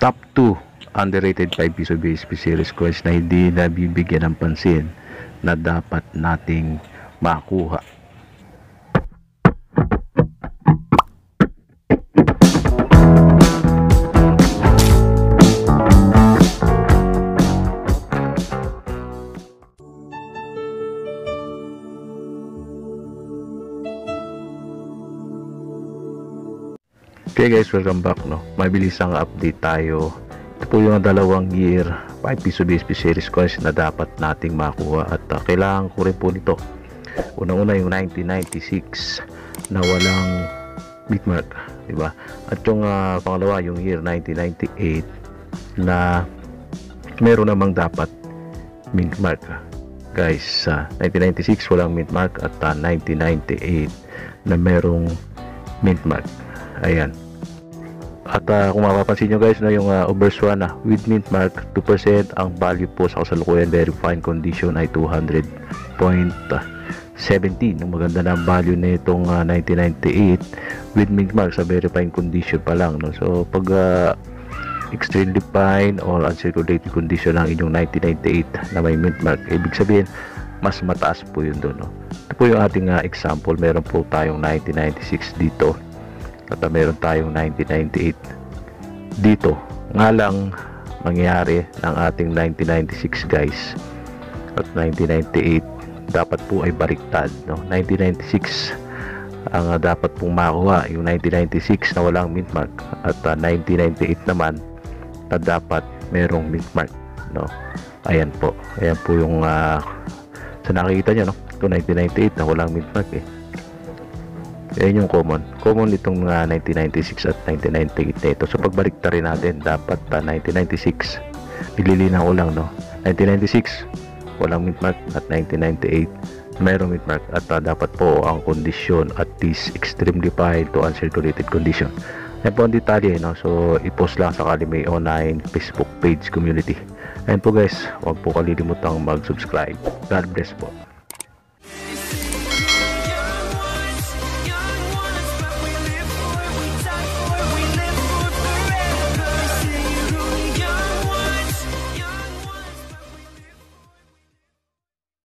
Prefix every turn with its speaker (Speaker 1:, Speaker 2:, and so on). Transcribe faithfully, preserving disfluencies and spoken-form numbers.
Speaker 1: top two underrated five piso B S P series coins na hindi nabibigyan ng pansin na dapat nating makuha. Okay guys, welcome back, no. Mabilis ang update tayo. Ito po yung dalawang year five piso B S P series coins na dapat nating makuha at uh, kailangan ko rin po nito. Unang-una yung nineteen ninety-six na walang bitmark, di ba? At yung uh, pangalawa yung year nineteen ninety-eight na meron namang dapat mint mark. Guys, uh, nineteen ninety-six walang mint mark at uh, nineteen ninety-eight na merong mint mark. Ayan. At uh, kung mapapansin nyo guys, na yung uh, Overswan na with mint mark two percent, ang value po sa kasalukuyan verifying condition ay two hundred point one seven. Ang maganda na value na itong uh, nineteen ninety-eight with mint mark sa verifying condition pa lang, no? So pag uh, extremely fine or uncirculated condition ang inyong nineteen ninety-eight na may mint mark, ibig sabihin mas mataas po yun doon, no? Ito po yung ating uh, example. Meron po tayong nineteen ninety-six dito at uh, meron tayong nineteen ninety-eight dito. Nga lang mangyayari ng ating nineteen ninety-six guys at nineteen ninety-eight dapat po ay baliktad, no? nineteen ninety-six ang uh, dapat pong makuha, yung nineteen ninety-six na walang mint mark, at uh, nineteen ninety-eight naman na dapat merong mint mark, no? Ayan po, ayan po yung uh, sa nakikita nyo, no? Ito nineteen ninety-eight na walang mint mark eh. Ayan yung common. Common itong uh, nineteen ninety-six at nineteen ninety-eight na ito. So pagbalik rin natin, dapat uh, nineteen ninety-six, nililinaw ko lang, no? nineteen ninety-six, walang mint mark, at nineteen ninety-eight, mayroong mint mark. At uh, dapat po ang kondisyon at least extremely fine to uncirculated condition. Ayan po ang detalye, no? So i-post lang sakali may online Facebook page community. Ayan po guys, huwag po kalilimutang mag-subscribe. God bless po.